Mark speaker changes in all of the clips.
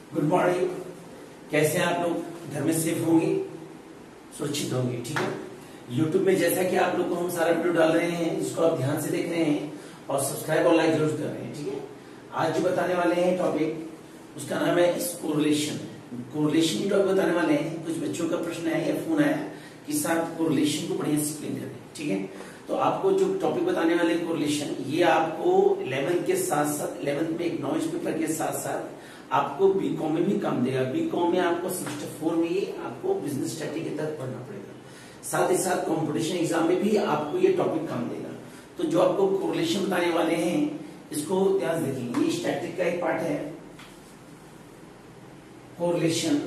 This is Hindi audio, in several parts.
Speaker 1: Good morning. कैसे हैं आप लोग? घर में सेफ होंगे, सुरक्षित होंगे, ठीक है। यूट्यूब में जैसा कि आप लोग को हम सारा वीडियो डाल रहे हैं, जिसको आप ध्यान से देख रहे हैं और सब्सक्राइब और लाइक जरूर कर रहे हैं, ठीक है। आज जो बताने वाले हैं टॉपिक, उसका नाम है कोरिलेशन। कोरिलेशन की टॉपिक बताने वाले हैं। कुछ बच्चों का प्रश्न है या फोन आया कि साहब कोरिलेशन को बढ़िया एक्सप्लेन करें, ठीक है। तो आपको जो टॉपिक बताने वाले कोरिलेशन, ये आपको 11th के साथ साथ 11th में एक नॉलेज पेपर के साथ साथ आपको बीकॉम में भी काम देगा। बीकॉम में आपको सेमेस्टर 4 में ये आपको बिजनेस स्टडी के तहत पढ़ना पड़ेगा। साथ ही साथ कंपटीशन एग्जाम में भी आपको ये टॉपिक काम देगा। तो जो आपको कोरिलेशन बताने वाले हैं, इसको ध्यान देखेंगे। ये स्टैटिक का एक पार्ट है, कोरिलेशन।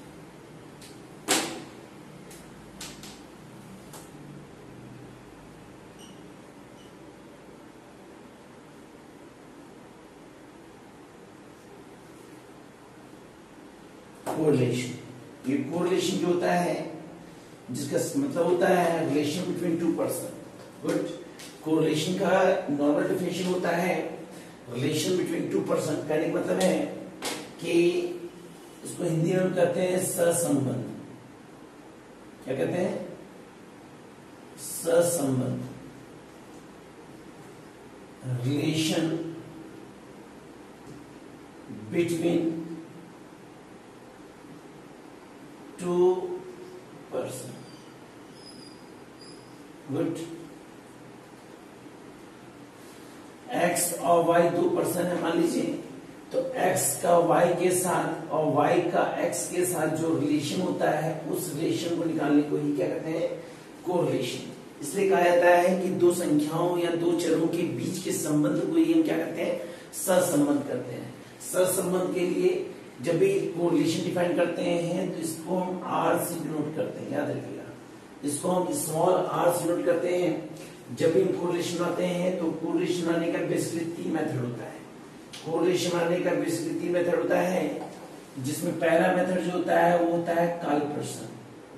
Speaker 1: कोरिलेशन, ये कोरिलेशन जो होता है, जिसका मतलब होता है relation between two person. Good. Correlation का नॉर्मल डेफिनेशन होता है रिलेशन बिटवीन टू पर्सन। कहने का मतलब है कि इसको हिंदी में हम कहते हैं सहसंबंध। क्या कहते हैं? सहसंबंध। Relation between two person. Good. X और वाई दो पर्सन है मान लीजिए, तो एक्स का वाई के साथ और वाई का एक्स के साथ जो रिलेशन होता है, उस रिलेशन को निकालने को ही क्या कहते हैं? कोरिलेशन। इसलिए कहा जाता है कि दो संख्याओं या दो चरों के बीच के संबंध को ही हम क्या कहते हैं? सहसंबंध करते हैं। सहसंबंध के लिए जब भी कोरिलेशन डिफाइन करते हैं तो इसको हम आर से डिनोट करते हैं, याद रखिएगा। इसको हम स्मॉल आर से डिनोट करते हैं। जब भी कोरिलेशन आते हैं तो कोरिलेशन आने का बेसिकली 3 मेथड होता है। कोरिलेशन आने का बेसिकली 3 मेथड होता है, जिसमें पहला मेथड जो होता है वो होता है काल्पप्रसन।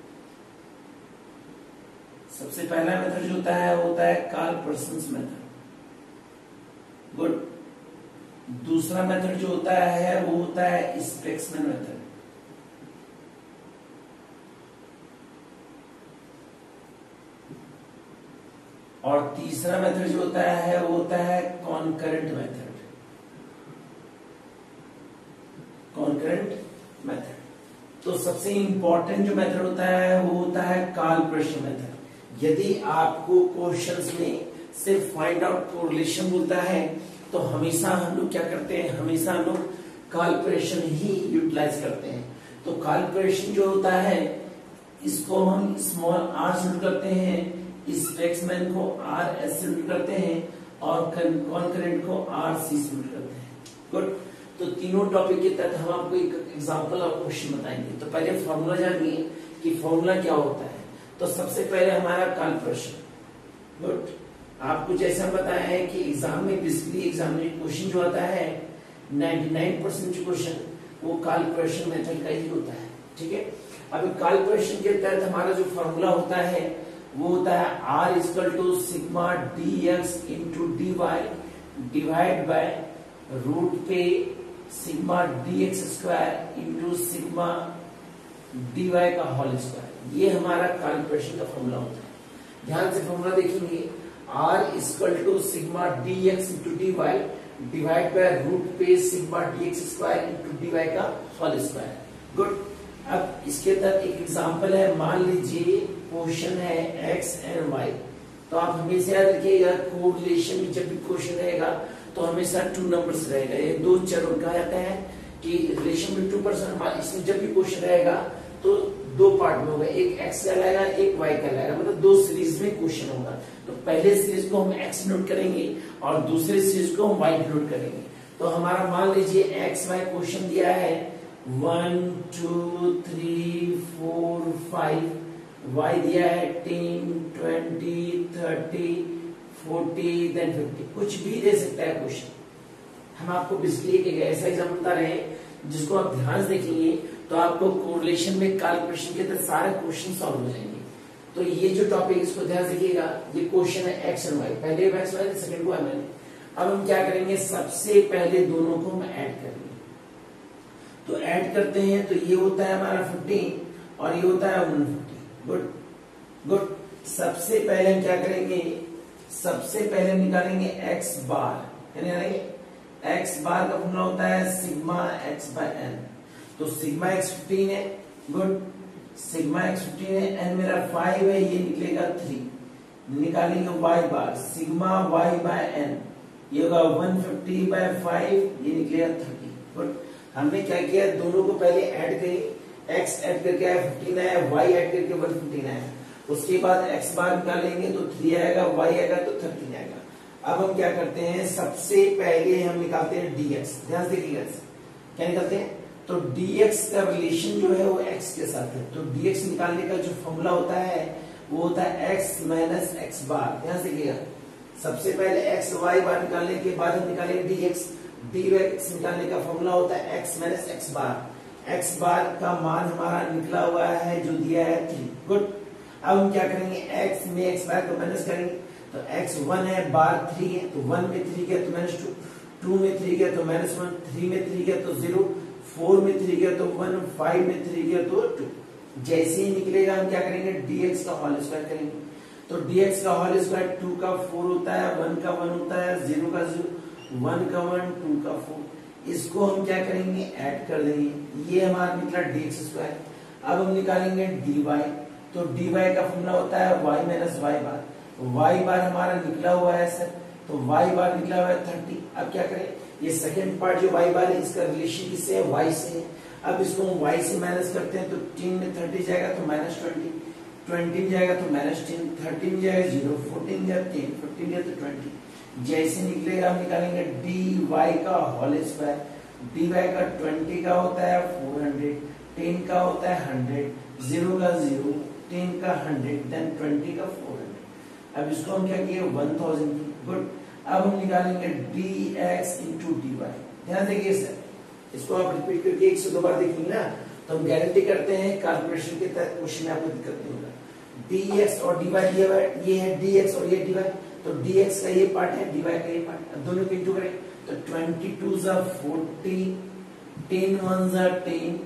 Speaker 1: सबसे पहला मेथड जो होता है वो होता है काल्पप्रसन मेथड। गुड। दूसरा मेथड जो होता है वो होता है स्पेक्समैन मेथड। और तीसरा मेथड जो होता है वो होता है कॉन्करेंट मेथड। Concurrent method. तो सबसे इंपॉर्टेंट जो मेथड होता है वो होता है काल्पप्रसन मेथड। यदि आपको क्वेश्चंस में सिर्फ फाइंड आउट कोरिलेशन बोलता है तो हमेशा हम लोग क्या करते हैं? हमेशा हम लोग काल्पप्रसन ही यूटिलाइज करते हैं। तो काल्पप्रसन जो होता है, इसको हम स्मॉल आर से करते हैं, स्पेक्समैन को आर एस से करते हैं और कॉन्करेंट को आर सी से करते हैं। गुड। तो तीनों टॉपिक के तहत हम आपको एक एग्जांपल और क्वेश्चन बताएंगे। तो पहले फॉर्मूला जानिए कि फॉर्मूला क्या होता है। तो सबसे पहले हमारा काल्पप्रसन। गुड। आपको जैसे हम बताया है कि एग्जाम में बेसिकली एग्जाम में क्वेश्चन जो आता है 99% जो क्वेश्चन वो काल्पप्रसन मेथड का ही होता है, ठीक है। अब काल्पप्रसन के तहत हमारा जो फॉर्मूला होता है वो होता है R = sigma dx into dy divide by root पे sigma dx² into sigma dy का होल स्क्वायर। ये हमारा काल्पप्रसन का फॉर्मूला होता है। ध्यान से फॉर्मूला देखेंगे। R = sigma dx into dy divide by root पे सिग्मा dx² इंटू dy का होल स्क्वायर। गुड। अब इसके तहत एक एग्जांपल है। मान लीजिए क्वेश्चन है x एंड y। तो आप हमेशा याद रखिएगा, कोरिलेशन में जब भी क्वेश्चन रहेगा तो हमेशा 2 नंबर्स रहेगा। ये दो चरों कहा जाता है कि रिलेशन में 2 पर्सन। इसमें जब भी क्वेश्चन रहेगा तो 2 पार्ट में होगा, एक x का लाएगा, एक y का लाएगा, मतलब 2 सीरीज में क्वेश्चन होगा। तो पहले सीरीज को हम x नोट करेंगे और दूसरे सीरीज को हम y नोट करेंगे। तो हमारा मान लीजिए x y क्वेश्चन दिया है 1 2 3 4 5, y दिया है 10 20 30 40 देन 50, कुछ भी दे सकता है क्वेश्चन। हम आपको बेसिकली एक ऐसा एग्जाम बता रहे हैं जिसको आप ध्यान से देखेंगे तो आपको कोरिलेशन में काल्पप्रसन के तहत सारे क्वेश्चन सॉल्व हो जाएंगे। तो ये जो टॉपिक, इसको ध्यान से देखिएगा। ये क्वेश्चन है एक्स एंड वाई, पहले एक्स वाई सेकंड को मैंने। अब हम क्या करेंगे, सबसे पहले दोनों को हम ऐड करेंगे। तो ऐड करते हैं तो ये होता है हमारा 15 और ये होता है 150। Good good. सबसे पहले हम क्या करेंगे, सबसे पहले निकालेंगे x बार, x बार का फॉर्मूला होता है सिग्मा x बाय n। तो सिग्मा x 15 है, गुड, सिग्मा x 15 है, n मेरा 5 है, ये निकलेगा 3। निकालेंगे y bar, sigma y by n, ये होगा 150 बाय 5, ये निकलेगा 30। गुड। हमने क्या किया, दोनों को पहले ऐड करें, x ऐड करके आया 15 आया, y ऐड करके 115 आया, उसके बाद x बार निकालेंगे तो 3 आएगा, y आएगा तो 13 आएगा। अब हम क्या करते हैं, सबसे पहले हम निकालते हैं dx। ध्यान से देखिएगा, क्या निकालते हैं, तो dx का रिलेशन जो है वो x के साथ है। तो dx निकालने का जो फॉर्मूला होता है वो होता है x माइनस एक्स बार। ध्यान से देखिएगा, सबसे पहले x y बार निकालने के बाद हम निकालेंगे dx। dx निकालने का फॉर्मूला होता है x minus X bar. x bar का मान हमारा निकला हुआ है जो दिया है 3। गुड। अब हम क्या करेंगे, x में x बार को माइनस करेंगे, तो x 1 है, बार 3 है, तो 1 में 3 गया तो -2, 2 में 3 गया तो -1, 3 में 3 गया तो 0, 4 में 3 गया तो 1, 5 में 3 गया तो 2। जैसे ही निकलेगा हम क्या करेंगे, dx का होल स्क्वायर करेंगे। तो dx का होल स्क्वायर 2 का 4 होता है, 1 का 1 होता है, 0 का 0, 1 का 1, 2 का 4। इसको हम क्या करेंगे, ऐड कर देंगे, ये हमारा निकला dx स्क्वायर। अब हम निकालेंगे dy। तो dy का फॉर्मूला होता है y minus y bar. y bar हमारा निकला हुआ है सर, तो y बार निकला हुआ है 30। अब क्या करें, ये सेकंड पार्ट जो y बार है इसका रिलेशन किससे है, y से है। अब इसको हम y से माइनस करते हैं तो 3 में 30 जाएगा तो -20, 20 जाएगा तो -10, 13 जाएगा 0, 14 जाएगा 10, 15 जाएगा तो 20। जैसे निकलेगा हम निकालेंगे dy का होल स्क्वायर। dy का 20 का होता है 400, 10 का होता है 100, 0 का 0, 10 का 100, देन 20 का 400। अब इसको हम क्या किए, 1000 की। गुड। अब हम निकालेंगे dx इंटू dy। ध्यान देखिए सर, इसको आप रिपीट करके 1 से 2 बार देखेंगे ना, तो हम गारंटी करते हैं कैलकुलेशन के तहत क्वेश्चन में आपको दिक्कत नहीं होगा। dx और dy दिया हुआ है, ये है dx और ये dy, तो dx का ये पार्ट है, dy का ये पार्ट। अब दोनों को इंटू करें तो 22 * 40, 10 1 * 10,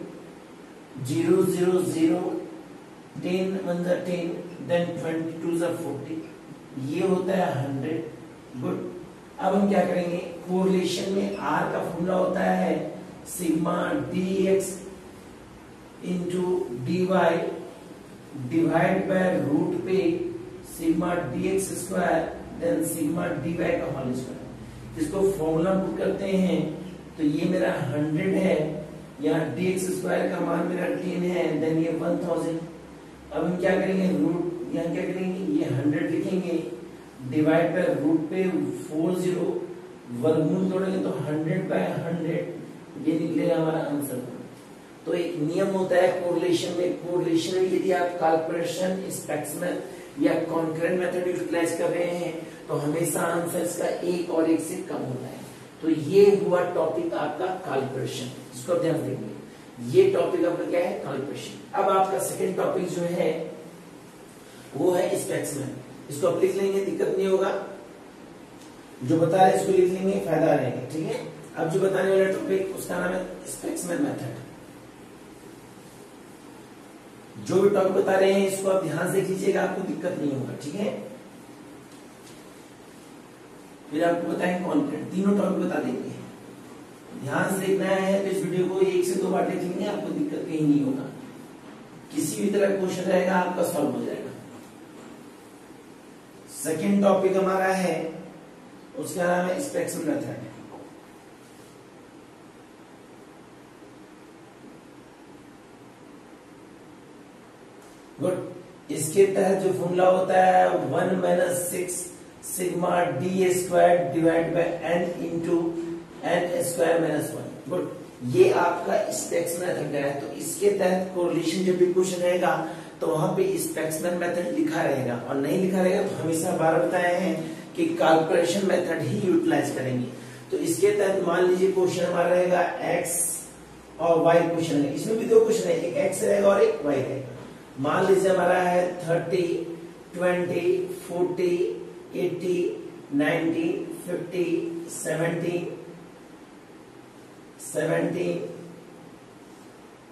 Speaker 1: 0 0 0, 10 1 * 10, देन 22 * 40, ये होता है 100। गुड। अब हम क्या करेंगे, कोरिलेशन में r का फॉर्मूला होता है sigma dx into dy divide by root पे sigma dx square then sigma dy का होल स्क्वायर। इसको फॉर्मूला पुट करते हैं तो ये मेरा 100 है, यहाँ dx स्क्वायर का मान मेरा 10 है, देन ये 1000। अब हम क्या करेंगे, रूट यहाँ क्या करेंगे, ये 100 लिखेंगे, डिवाइड बाय रूट पे 40, वर्गमूल तोड़ेंगे तो 100 बाय 100, ये निकलेगा हमारा आंसर। तो एक नियम होता है कोरिलेशन में, कोरिलेशन में यदि आप कैलकुलेशन, स्पेक्समैन या कॉन्करेंट मेथड यूटिलाइज कर रहे हैं तो हमेशा आंसर इसका 1 और 1 से कम होता है। तो ये हुआ टॉपिक आपका कैलकुलेशन, इसको ध्यान देंगे। ये टॉपिक आपका क्या है, कैलकुलेशन। अब आपका सेकंड टॉपिक जो है वो है स्पेक्समैन। इसको आप लिख लेंगे, दिक्कत नहीं होगा, जो बता रहे इसको लिख लेंगे, फायदा रहेगा। ठीक है। अब जो बताने वाला टॉपिक उसका नाम है स्पेक्समैन मेथड। जो भी टॉपिक बता रहे हैं इसको आप ध्यान से कीजिएगा, आपको दिक्कत नहीं होगा। ठीक है। फिर आपको बताएंगे कॉन्करेंट, तीनों टॉपिक बता देंगे। ध्यान से देखना है तो इस वीडियो को 1 से 2 बार देख लेंगे, आपको दिक्कत कहीं नहीं होगा। किसी भी तरह क्वेश्चन रहेगा आपका सॉल्व हो जाएगा। सेकेंड टॉपिक हमारा है, उसका नाम है स्पेक्समैन मेथड। गुड। इसके तहत जो फॉर्मूला होता है 1 - 6 sigma d square divide by n into n square -1। Good. ये आपका स्पेक्समैन मेथड है। तो इसके तहत कोरिलेशन जब भी क्वेश्चन रहेगा तो वहां पे स्पेक्समैन मेथड लिखा रहेगा, और नहीं लिखा रहेगा तो हमेशा बार बताए हैं कि कैलकुलेशन मेथड ही यूटिलाइज करेंगे। तो इसके तहत मान लीजिए क्वेश्चन हमारा रहेगा x और y क्वेश्चन है, इसमें भी 2 क्वेश्चन है, एक x रहेगा और एक y रहेगा। मान लीजिए हमारा है 30, 20, 40, 80, 90, 50, 70,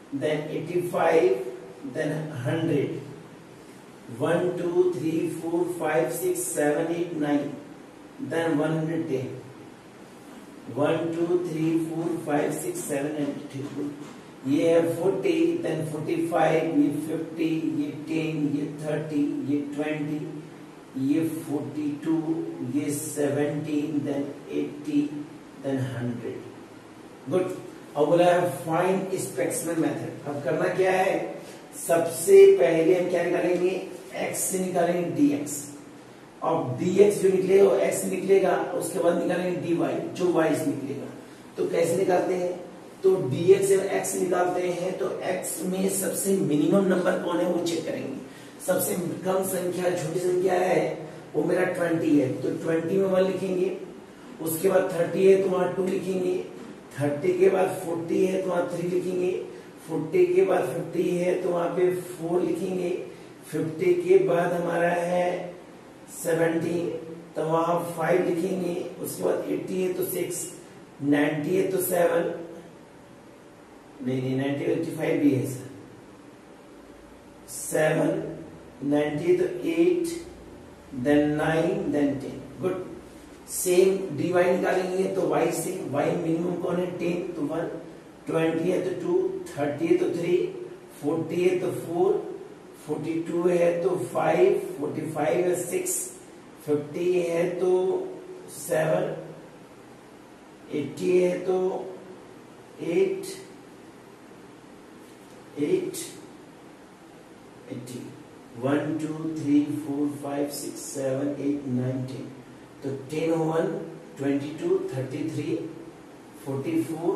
Speaker 1: then 85, then 100. 1, 2, 3, 4, 5, 6, 7, 8, 9, then 110. 1, 2, 3, 4, 5, 6, 7, 8. ये है 40, then 45, ये 50, ये 10, ये 30, ये 20, ये 42, ये 17, then 80, then 100. गुड. अब बोला है फाइंड स्पेसिमेन मेथड. अब करना क्या है, सबसे पहले हम क्या निकालेंगे, x से निकालेंगे dx. अब dx जो निकलेगा वो x से निकलेगा, उसके बाद निकालेंगे dy जो y से निकलेगा. तो कैसे निकालते हैं, तो dx से x निकालते हैं तो x में सबसे मिनिमम नंबर कौन है वो चेक करेंगे. सबसे कम संख्या छोटी संख्या है वो मेरा 20 है, तो 20 में 1 लिखेंगे. उसके बाद 30 है तो वहां 2 लिखेंगे. 30 के बाद 40 है तो वहां 3 लिखेंगे. 40 के बाद 50 है तो वहां पे 4 लिखेंगे. 50 के बाद हमारा है 17 तो वहां 5 लिखेंगे. उसके बाद 80 है तो 6, 90 है तो 7, नहीं 90 85 भी है सर, 7, 90 तो 8, then 9, then 10. Good. Same dy निकालेंगे तो y से, y मिनिमम कौन है 10 तो 1, 20 है तो 2, 30 है तो 3, 40 है तो 4, 42 है तो 5, 45 है 6, 50 है तो 7, 80 है तो 8, 80. 1, 2, 3, 4, 5, 6, 7, 8, 9, 10. तो 10, 1, 22, 33, 44,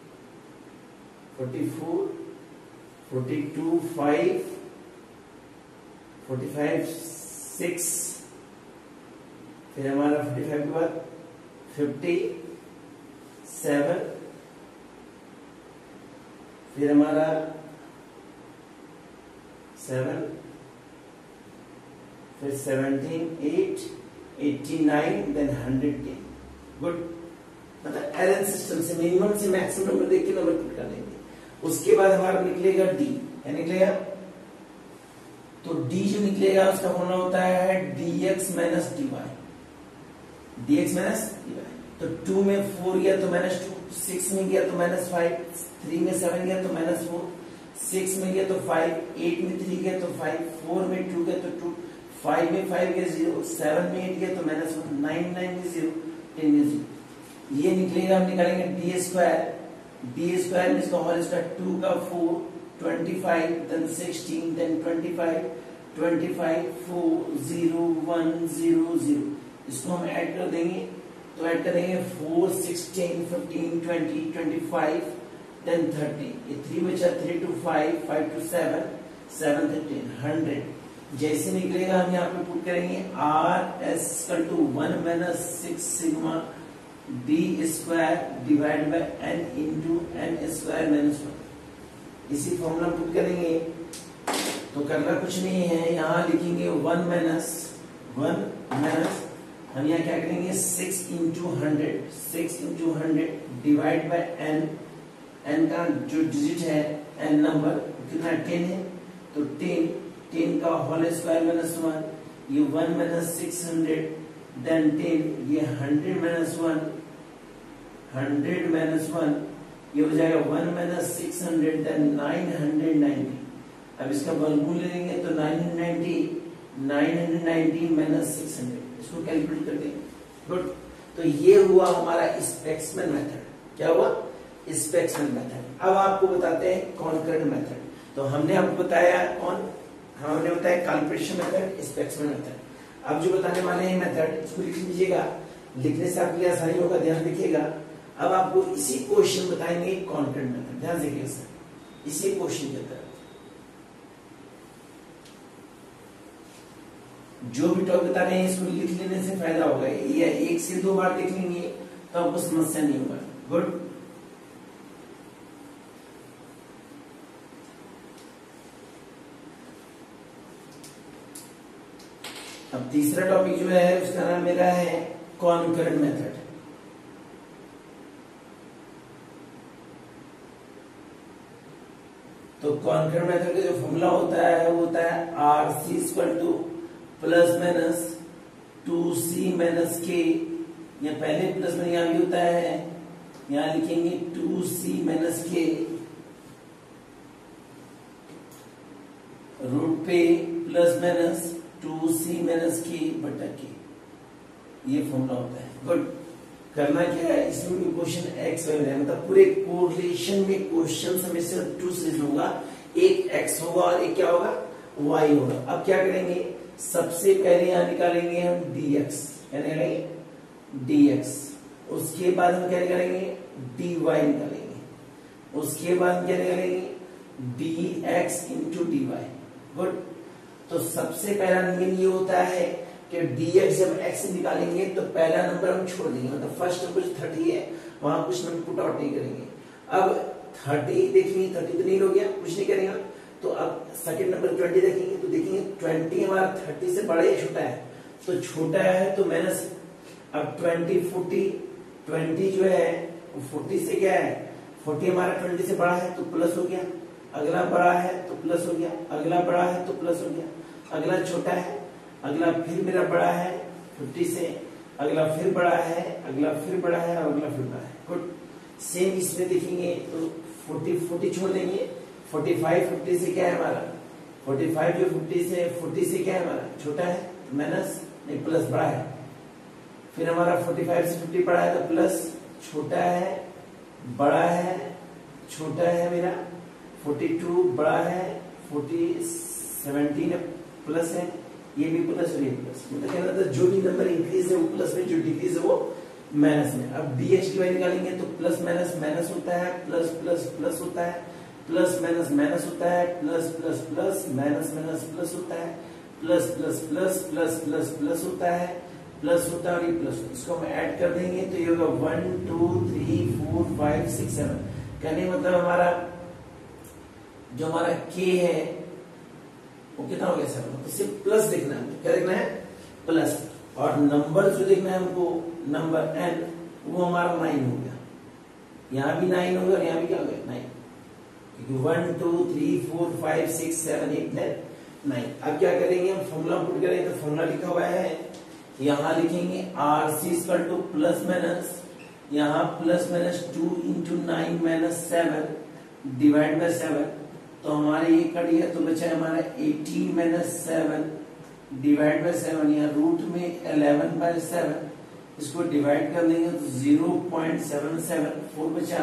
Speaker 1: 44, 42, 5, 45, 6, फिर हमारा 45 के बाद 50, 7, फिर हमारा 7, फिर 17, 8, 89, देन 110. गुड. मतलब एलन सिस्टम से मिनिमम से मैक्सिमम नंबर देख के नंबर पुट कर देंगे. उसके बाद हमारा निकलेगा डी. क्या निकलेगा, तो डी जो निकलेगा उसका होना होता है dx minus dy. dx minus dy. तो 2 में 4 गया तो -2, 6 में गया तो -5, 3 में 7 गया तो -4, 6 में गया तो 5, 8 में 3 गया तो 5, 4 में 2 गया तो 2, 5 में 5 गया 0, 7 में 8 गया तो -1, 9 में 0, 10 में 0. ये निकलेगा, हम निकालेंगे डी स्क्वायर. डी स्क्वायर में इसका होल स्क्वायर 2 का 4, 25, देन 16, देन 25, 25, 4, 0, 1, 0, 0. इसको हम ऐड कर देंगे तो ऐड करेंगे 4, 16, 15, 20, 25, देन 30. ये 3 बचा, 3 to 5, 5 to 7, 7 to 10, 100. जैसे निकलेगा हम यहाँ पे पुट करेंगे r s to 1 minus 6 sigma d square divide by n into n square minus 1. इसी फॉर्मूला पुट करेंगे तो करना कुछ नहीं है, यहाँ लिखेंगे 1 माइनस हम यहाँ क्या करेंगे 6 इंटू 100 डिवाइड बाय n का जो डिजिट है n नंबर कितना 10 है तो 10 का होल स्क्वायर माइनस 1, ये 1 माइनस 600, देन 10, ये 100 माइनस 1, 100 माइनस 1, ये हो जाएगा 1 माइनस 600, देन 990. अब इसका वर्गमूल लेंगे तो 990 माइनस 600, इसको कैलकुलेट कर देंगे. गुड. तो ये हुआ हमारा स्पेसिमेन मेथड. क्या हुआ, स्पेसिमेन मेथड. अब आपको बताते हैं कॉन्करेंट मेथड. तो हमने आपको बताया हमने बताया कैलिब्रेशन मेथड, स्पेसिमेन मेथड. अब जो बताने वाले हैं मेथड, इसको लिख लीजिएगा. लिखने से आपके लिए आसानी होगा, ध्यान रखिएगा. अब आपको इसी क्वेश्चन बताएंगे कॉन्करेंट मेथड. ध्यान रखिएगा सर, इसी क्वेश्चन के तरफ जो भी टॉपिक बता रहे हैं इसको लिख लेने से फायदा होगा. ये 1 से 2 बार लिख लेंगे तो आपको समस्या नहीं होगा. गुड. अब तीसरा टॉपिक जो है उसका नाम मेरा है कॉन्करेंट मेथड. तो कॉन्करेंट मेथड का जो फॉर्मूला होता है वो होता है RC equal to plus minus 2C minus K, या पहले प्लस में यहाँ भी होता है, यहाँ लिखेंगे 2C माइनस K रूट पे plus minus 2C minus K बटा K, ये फॉर्मूला होता है। गुड। करना क्या है, इसमें क्वेश्चन एक्स वाई है, मतलब पूरे कोरिलेशन में क्वेश्चन हमेशा टू सीरीज होगा, एक एक्स होगा और एक क्या होगा, वाई होगा। अब क्या करेंगे, सबसे पहले यहां निकालेंगे हम dx, क्या निकालेंगे dx, उसके बाद हम क्या निकालेंगे dy निकालेंगे, उसके बाद क्या निकालेंगे dx इंटू dy। गुड। तो सबसे पहला नियम ये होता है कि dx जब x से निकालेंगे तो पहला नंबर हम छोड़ देंगे, मतलब फर्स्ट नंबर 30 है वहां कुछ नंबर पुट आउट नहीं करेंगे। अब 30 देखेंगे, 30 तो नहीं हो गया, कुछ नहीं करेंगे। तो अब सेकंड नंबर 20 देखेंगे तो देखेंगे 20 हमारा 30 से बड़ा या छोटा है, तो छोटा है तो माइनस। अब 20 40 जो है 40 से क्या है, 40 हमारा 20 से बड़ा है तो प्लस हो गया, अगला बड़ा है तो प्लस हो गया, अगला बड़ा है तो प्लस हो गया, अगला छोटा है, अगला फिर मेरा बड़ा है 50 से, अगला फिर बड़ा है, अगला फिर बड़ा है और अगला फिर बड़ा है। गुड। सेम इसमें देखेंगे तो 40 छोड़ देंगे, 45 50 से क्या है हमारा, 45 जो 40 से क्या है हमारा, छोटा है माइनस नहीं प्लस बड़ा है, फिर हमारा 45 से 50 बड़ा है तो प्लस, छोटा है बड़ा है छोटा है मेरा 42 बड़ा है 17 प्लस है, ये भी प्लस और ये प्लस, मतलब क्या था जो भी नंबर इंक्रीज है वो प्लस में, जो डिक्रीज है वो माइनस में। अब dx dy निकालेंगे तो प्लस माइनस माइनस होता है, प्लस प्लस प्लस होता है, प्लस माइनस माइनस होता है, plus plus plus minus minus plus होता है, plus plus plus plus plus plus होता है, प्लस होता है और ये प्लस। इसको हम ऐड कर देंगे तो ये होगा 1 2 3 4 5 6 7। कहने मतलब हमारा जो हमारा k है वो कितना हो गया 7, तो सिर्फ प्लस देखना है, क्या देखना है प्लस, और नंबर जो देखना है हमको नंबर n वो हमारा 9 हो गया, यहाँ भी 9 हो गया और यहाँ भी क्या हो गया 9, क्योंकि 1 2 3 4 5 6 7 8 9। अब क्या करेंगे हम, फॉर्मूला पुट करेंगे तो फॉर्मूला लिखा हुआ है, यहाँ लिखेंगे RC equal to plus minus, यहाँ plus minus 2 into 9 minus 7 divide by 7, तो हमारे ये कट गया तो बचा हमारा 18 माइनस 7 डिवाइड बाय 7, यहाँ रूट में 11 बाय 7, इसको डिवाइड कर देंगे तो 0.774 बचा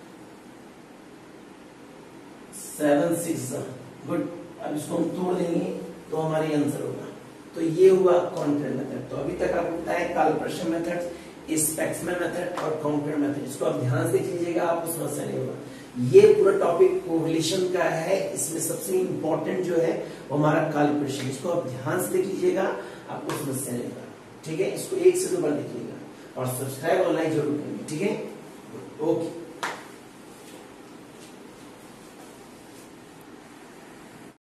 Speaker 1: 7 6। गुड। अब इसको हम तोड़ देंगे तो हमारी आंसर होगा। तो ये हुआ कॉन्करेंट मेथड। तो अभी तक आपको बताया काल्पनिक मेथड, स्पेक्समैन मेथड और कॉन्करेंट मेथड। इसको आप ध्यान से देख लीजिएगा, आपको समस्या नहीं होगा। ये पूरा टॉपिक कोरिलेशन का है, इसमें सबसे इंपॉर्टेंट जो है वो हमारा काल्पनिक, इसको आप ध्यान से देख लीजिएगा, आपको समस्या नहीं होगा। ठीक है, इसको 1 से 2 बार देख लीजिएगा और सब्सक्राइब और लाइक जरूर करेंगे। ठीक है, ओके।